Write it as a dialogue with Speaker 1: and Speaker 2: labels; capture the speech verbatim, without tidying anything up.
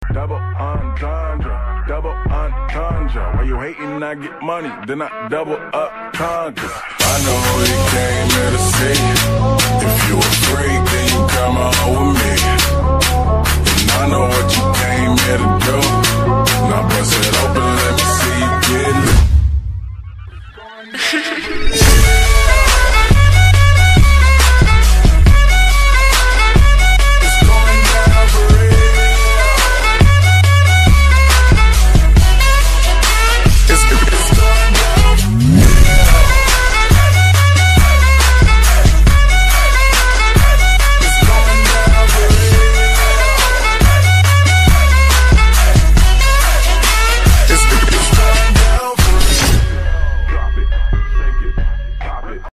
Speaker 1: Double entendre, double entendre. While you hating, I get money, then I double up conquer. I know you came here to see. If you afraid, then you come on with me.